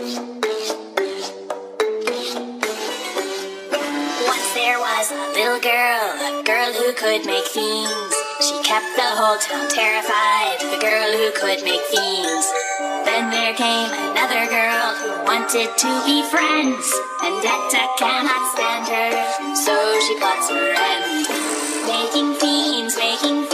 Once there was a little girl, a girl who could make fiends. She kept the whole town terrified, the girl who could make fiends. Then there came another girl who wanted to be friends, and Etta cannot stand her, so she plots her end. Making fiends,